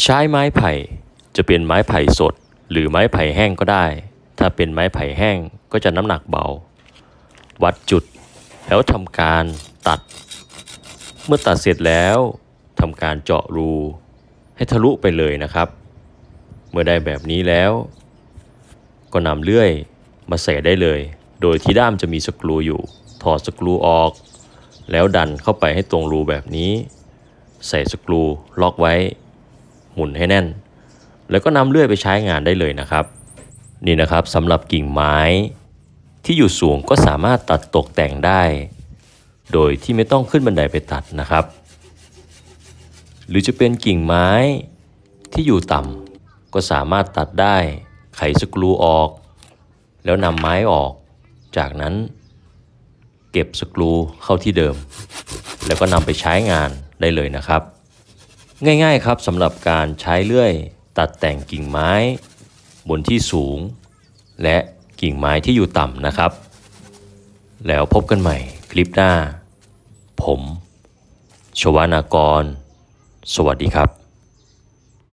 ใช้ไม้ไผ่จะเป็นไม้ไผ่สดหรือไม้ไผ่แห้งก็ได้ถ้าเป็นไม้ไผ่แห้งก็จะน้ำหนักเบาวัดจุดแล้วทำการตัดเมื่อตัดเสร็จแล้วทำการเจาะรูให้ทะลุไปเลยนะครับเมื่อได้แบบนี้แล้วก็นำเลื่อยมาใส่ได้เลยโดยที่ด้ามจะมีสกรูอยู่ถอดสกรูออกแล้วดันเข้าไปให้ตรงรูแบบนี้ใส่สกรูล็อกไว้หมุนให้แน่นแล้วก็นำเลื่อยไปใช้งานได้เลยนะครับนี่นะครับสำหรับกิ่งไม้ที่อยู่สูงก็สามารถตัดตกแต่งได้โดยที่ไม่ต้องขึ้นบันไดไปตัดนะครับหรือจะเป็นกิ่งไม้ที่อยู่ต่ำก็สามารถตัดได้ไขสกรูออกแล้วนำไม้ออกจากนั้นเก็บสกรูเข้าที่เดิมแล้วก็นำไปใช้งานได้เลยนะครับง่ายๆครับสำหรับการใช้เลื่อยตัดแต่งกิ่งไม้บนที่สูงและกิ่งไม้ที่อยู่ต่ำนะครับแล้วพบกันใหม่คลิปหน้าผมชวนากรสวัสดีครับ